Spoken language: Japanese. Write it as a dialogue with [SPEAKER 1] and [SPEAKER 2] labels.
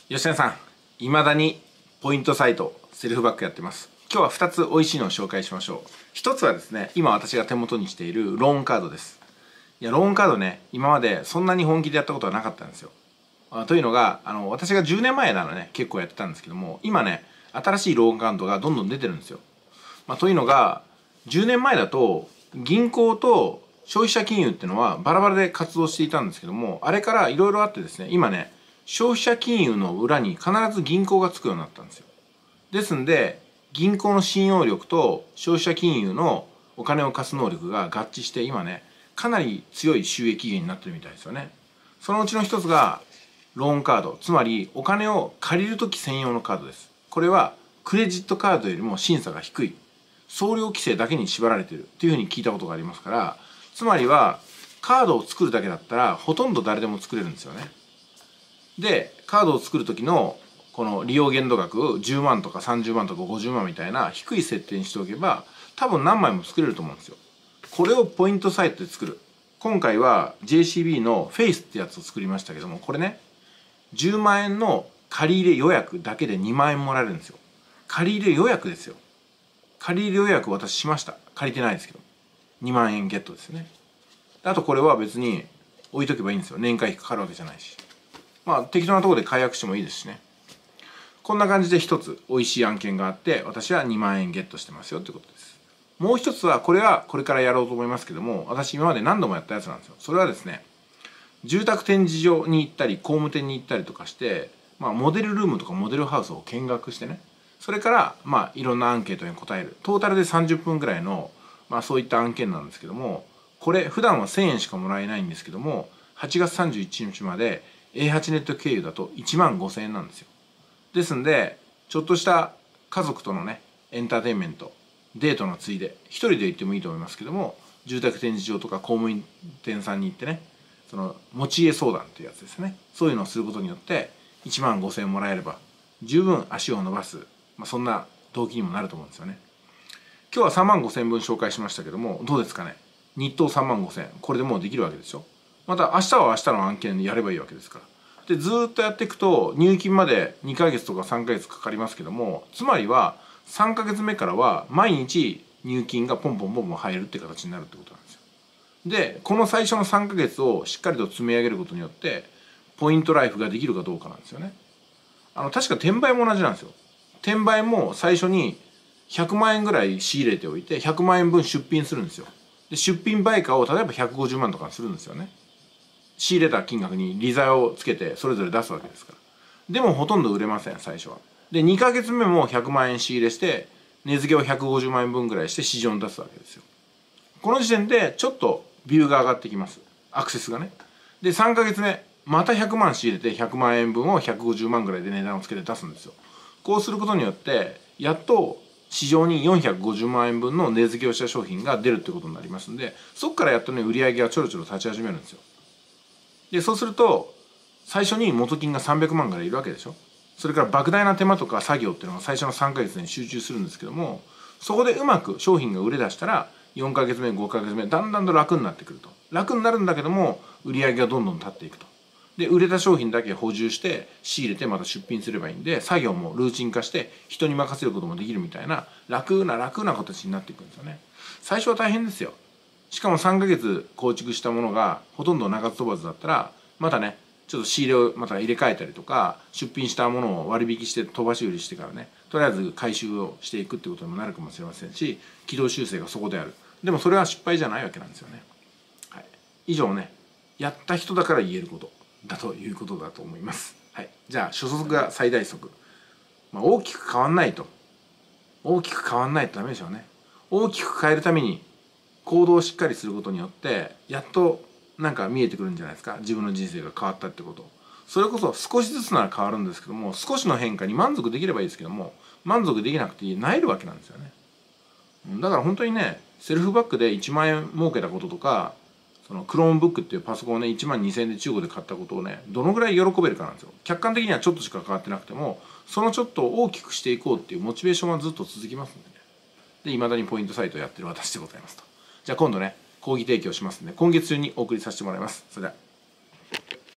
[SPEAKER 1] 吉田さん、いまだにポイントサイト、セルフバックやってます。今日は2つ美味しいのを紹介しましょう。1つはですね、今私が手元にしているローンカードです。ローンカードね、今までそんなに本気でやったことはなかったんですよ。というのが、私が10年前ならね、結構やってたんですけども、今ね、新しいローンカードがどんどん出てるんですよ。というのが、10年前だと、銀行と消費者金融っていうのはバラバラで活動していたんですけども、あれからいろいろあってですね、今ね、消費者金融の裏に必ず銀行がつくようになったんですよ。ですんで、銀行の信用力と消費者金融のお金を貸す能力が合致して今ね、かなり強い収益源になってるみたいですよね。そのうちの一つがローンカード、つまりお金を借りるとき専用のカードです。これはクレジットカードよりも審査が低い、総量規制だけに縛られているっていうふうに聞いたことがありますから、つまりはカードを作るだけだったらほとんど誰でも作れるんですよね。で、カードを作る時のこの利用限度額10万とか30万とか50万みたいな低い設定にしておけば多分何枚も作れると思うんですよ。これをポイントサイトで作る。今回は JCB のフェイスってやつを作りましたけども、これね、10万円の借入予約だけで2万円もらえるんですよ。借入予約ですよ。借入予約私しました。借りてないですけど。2万円ゲットですね。あとこれは別に置いとけばいいんですよ。年会費かかるわけじゃないし。適当なところで解約してもいいですしね。こんな感じで一つ美味しい案件があって私は2万円ゲットしてますよってことです。もう一つはこれはこれからやろうと思いますけども、私今まで何度もやったやつなんですよ。それはですね、住宅展示場に行ったり工務店に行ったりとかして、モデルルームとかモデルハウスを見学してね、それからいろんなアンケートに答える、トータルで30分ぐらいのそういった案件なんですけども、これ普段は1000円しかもらえないんですけども、8月31日まで A8 ネット経由だと1万5000円なんですよ。ですんで、ちょっとした家族とのね、エンターテインメント、デートのついで、一人で行ってもいいと思いますけども、住宅展示場とか公務員店さんに行ってね、その持ち家相談っていうやつですね。そういうのをすることによって1万5000円もらえれば十分足を伸ばす、そんな動機にもなると思うんですよね。今日は3万5000円分紹介しましたけども、どうですかね。日当3万5000円、これでもうできるわけでしょ。また明日は明日の案件でやればいいわけですから。でずっとやっていくと入金まで2ヶ月とか3ヶ月かかりますけども、つまりは3ヶ月目からは毎日入金がポンポンポンポン入るって形になるってことなんですよ。でこの最初の3ヶ月をしっかりと積み上げることによってポイントライフができるかどうかなんですよね。確か転売も同じなんですよ。転売も最初に100万円ぐらい仕入れておいて100万円分出品するんですよ。で出品売価を例えば150万とかするんですよね。仕入れた金額に利ざやをつけてそれぞれ出すわけですから。でもほとんど売れません、最初は。で2ヶ月目も100万円仕入れして値付けを150万円分ぐらいして市場に出すわけですよ。この時点でちょっとビューが上がってきます、アクセスがね。で3ヶ月目また100万仕入れて100万円分を150万ぐらいで値段をつけて出すんですよ。こうすることによってやっと市場に450万円分の値付けをした商品が出るってことになりますんで、そこからやっとね売り上げがちょろちょろ立ち始めるんですよ。でそうすると最初に元金が300万ぐらいいるわけでしょ。それから莫大な手間とか作業っていうのが最初の3ヶ月に集中するんですけども、そこでうまく商品が売れ出したら4ヶ月目5ヶ月目だんだんと楽になってくると。楽になるんだけども売り上げがどんどん立っていくと。で売れた商品だけ補充して仕入れてまた出品すればいいんで、作業もルーチン化して人に任せることもできるみたいな楽な形になっていくんですよね。最初は大変ですよ。しかも3ヶ月構築したものがほとんど長飛ばずだったらまたねちょっと仕入れをまた入れ替えたりとか出品したものを割引して飛ばし売りしてからねとりあえず回収をしていくってことにもなるかもしれませんし、軌道修正がそこである。でもそれは失敗じゃないわけなんですよね。はい、以上ね、やった人だから言えることだということだと思います。はい、じゃあ初速が最大速、大きく変わんないとダメでしょうね。大きく変えるために行動をしっかりすることによってやっとなんか見えてくるんじゃないですか。自分の人生が変わったってこと。それこそ少しずつなら変わるんですけども、少しの変化に満足できればいいですけども、満足できなくて萎えるわけなんですよね。だから本当にね、セルフバックで1万円儲けたこととか、そのクロームブックっていうパソコンをね1万2000円で中古で買ったことをねどのぐらい喜べるかなんですよ。客観的にはちょっとしか変わってなくてもそのちょっとを大きくしていこうっていうモチベーションはずっと続きますんでね。でいまだにポイントサイトをやってる私でございますと。じゃあ今度ね講義提供しますんで今月中にお送りさせてもらいます。それでは。